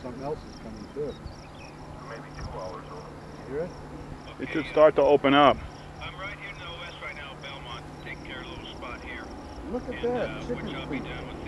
something else is coming too. Maybe 2 hours over. Hear it? Okay, it should start to open up. I'm right here in the west right now, Belmont, taking care of a little spot here. Look at and, that, chicken which I'll be feet. done with